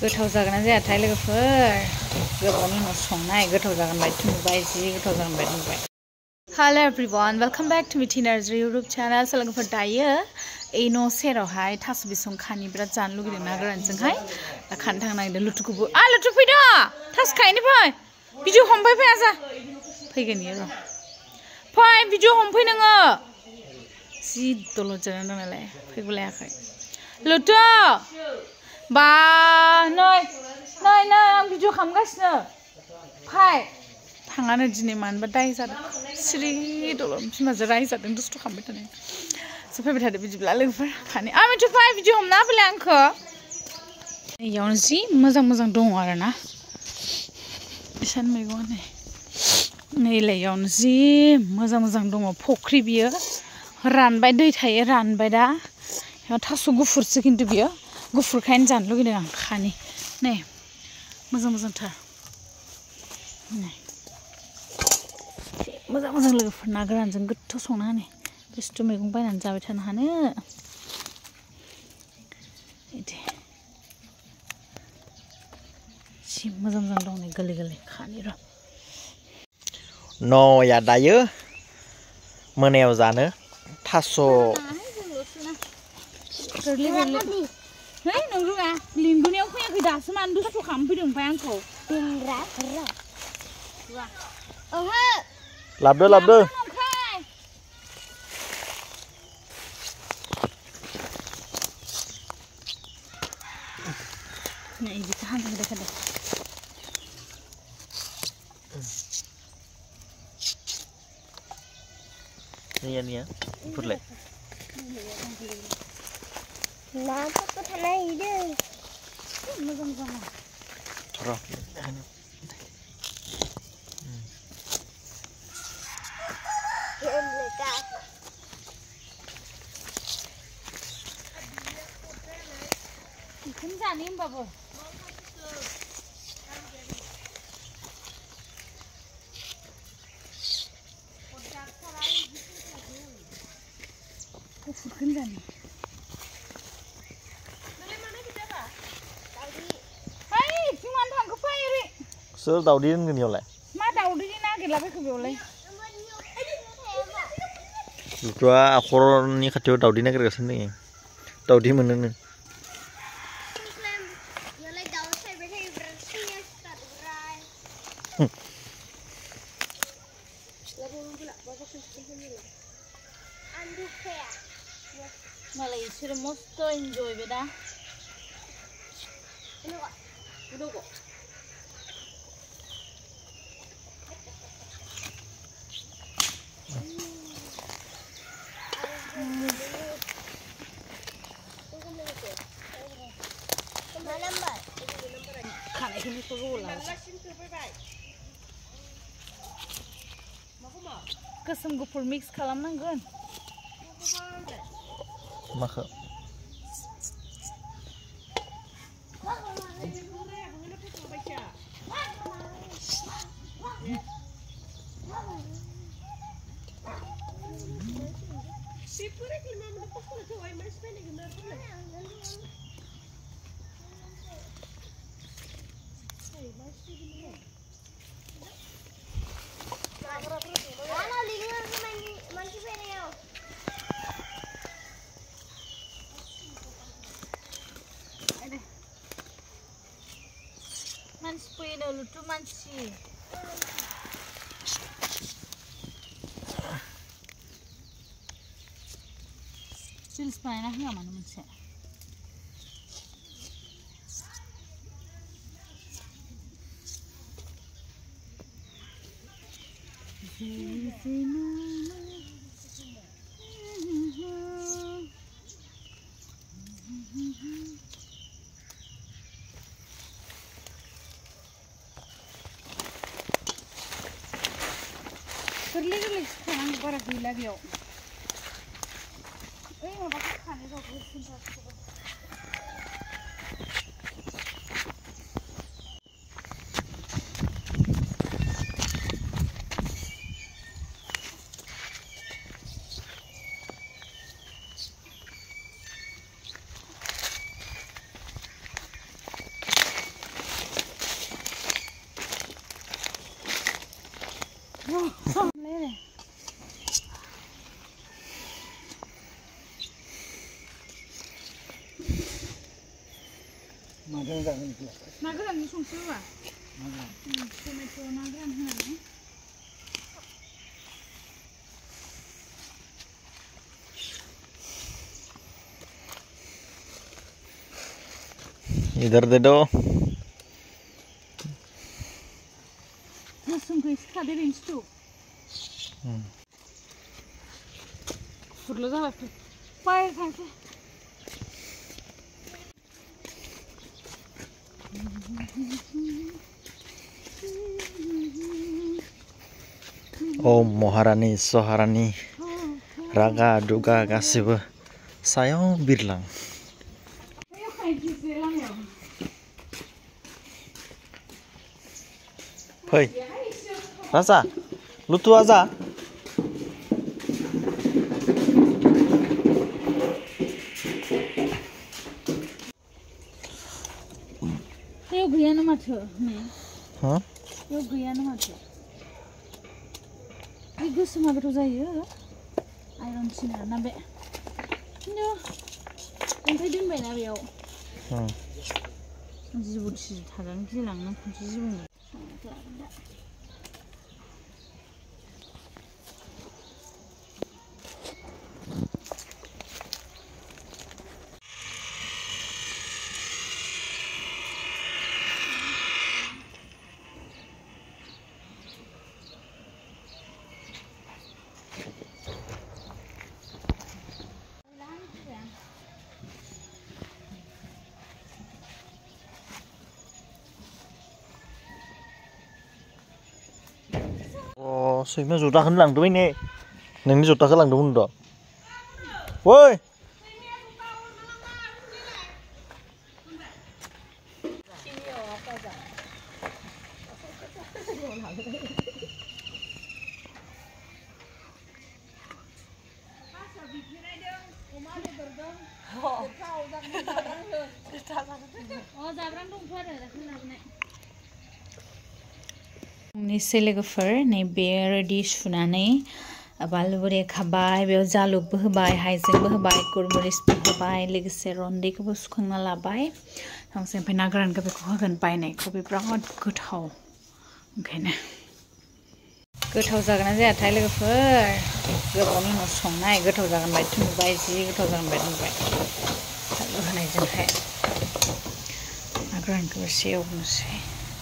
गोथाव जागोन ना जायाथाय लोगोफोर गोबावनि उनाव संनाय गोथाव जागोन बायदि नुबाय जि गोथाव जागोन बायदि नुबाय hello everyone welcome back to Mithi Narzary YouTube channel so लोगोफोर दायो ए न' सेरावहाय थास' बिसं खानि बिराद जानो लुगैदों ना गोरानजोंहाय दा खानो थांनो नागिरदों लुथुखौबो लुथु फैदो थास खायनो फै भिडिअ हमफै फै आजा फैगोन इयो र' फै भिडिअ हमफै नोङो जि दलद जिरायना दं नालाय फैगुलायाखै लुथु बा नै आं भिडिअ खालामगासिनो फै थाङानो दिनै मानोबा दाय जादों सिरि दलद बिमाजों रायजादों दुस्थ' खालामबाय थानाय सो फैबाय थादो बिदिब्ला लोगोफोर खानि मिथु फै भिडिअ हमना होफैलाय आंखौ इयावनो जि मोजां दङ आरोना इसान मैगङा नैलाय इयावनो जि मोजां दङ फख्रि बियो रानबाय दै थायो रानबाय दा इयाव थास' गुफुरसो खिन्थु बियो गुफुरखायनो जानो लुगैदों आं खानि नै मोजांथार नै मोजां लोगोफोर ना गोरानजों गोथाव संना होनो बुस्थु मैगं बायनानै जाबाय थानो हानो इदि जि मोजां दं नै गोरलै खानि र' न'या दायो मोनायाव जानो थास' गोरलै है नों रोङा लिंबोनायाव फैयाखै दासो मानो दुस्थ' खालामफैदों ओमफ्राय आंखौ लाबदो नै बिखौ हांदों देखादो निया फुरलाय ना तो थानाय इदो मोजां जाना र' बेखौनो जानो होमबाबो गुफुरखौनो जानो सोर दावदै दोनगोन इयावलाय मा दावदैनि नागिरलाबायखो बेयावलाय लुथुआ आखरनि खाथियाव दावदै नागिरगासिनो दङ दावदै मोनोनो मालाय इसोरो मस्त एन्जय बे दा खानायखौनो गोसोम गुफुर मिक्स खालामनांगोन माखो मानसि फैनो लुथु मानसि रिल्स बानायना होआ मानो मोनसे गोरलै खानांगौ बारा गैला बेयाव ओइ माबाखौ खानो र' गोसोमथारखौबो ना गोराननि संख्रि होआ टमेट' ना गोरान होनानै इधर दे दो संख्रि सिखादो बेनोसै फुरल' जाबाय बाय थांसै Oh Maharani Saharani raga duga गासिबो सायाव बिरलां फै राजा लुतु आजा Yo gaya na mato, ne? Huh? Yo gaya na mato. Ay gusto magro zayo. Iron sina na be. No. Entai din ba na biyo? Jibut si tagang gilang na jibun. Oh, sehingga sudah hilang tuh ini. Ini sudah hilang tuh bunda. Woi. Nisi lwgwfwr नै बे ready सुनानै बानलु बोराय खाबाय बेयाव जालुकबो होबाय हाइजेंबो होबाय गुरमरिसबो होबाय लोगोसे रन्दैखौबो सुखांना लाबाय ओमफ्राय ना गोरानखौ बेखौ होगोन बायनायखौ बे बिराद गोथाव ओंखायनो गोथाव जागोन ना जायाथाय लोगोफोर गोबावनि उनाव संनाय गोथाव जागोन बायदि नुबाय जि गोथाव जागोन बायदि नुबाय फानलु होनायजोंहाय ना गोरानखौ एसे एवनोसै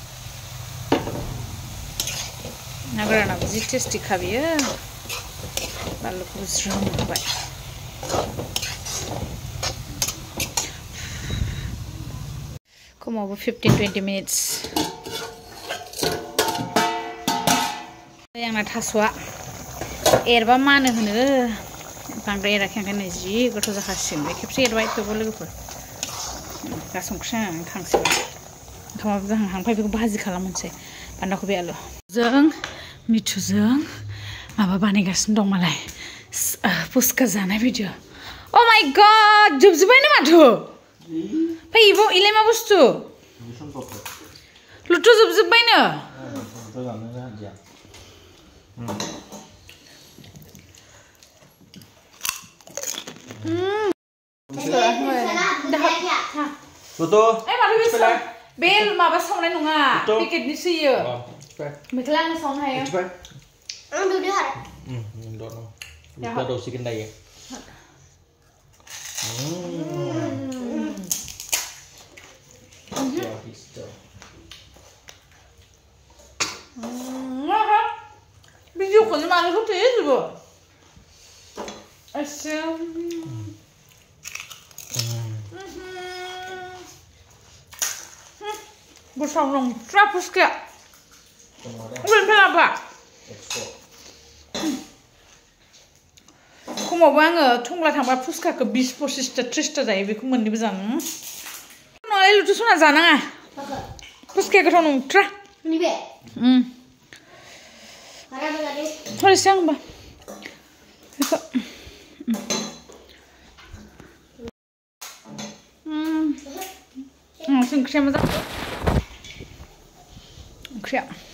ना गोरानाबो जि टेस्टि खा बियो बानलुखौबो ज्रोम होबाय खमावबो 15-20 मिनिट्स आंना थास'आ एरबा मानो होनो बांद्राय एराखै ओंखायनो जि गोथाव जाखासिगोन बे खेबसे एरबाय थेवबो लोगोफोर दा संख्रि होनानै खांसै ओंखामाबो जाहांहां ओमफ्राय बेखौ भाजि खालामनोसै बान्दा कबि आलु जों मिथुजों माबा बानायगासिनो दं मालाय पुस्का जानाय भिडिअ अ माय गड जोबजोब्बायनो माथो ओमफ्राय इलाय मा बुस्थु लुथु जोबजोब्बायनो बे माबा सावनाय नङा पेकेटनि सोयो बेखौलाय आं सावनो हायो आं दुदु आरो Kita dosikin dah ya. Video ko ni mana ko tayo diba? Asam. Bersama orang trapus ke? Bukan apa? खमावबो आङो थंग्ला थांबा फुसकाखौ 20-25-30 जायो बेखौ मोननैबो जानो नङालाय लुथु सना जानाङा फुसकाया गोथाव नंथ्रा नैबे हरैसै आं होमबा बेखौ ओंख्रिया मोजां ओंख्रिया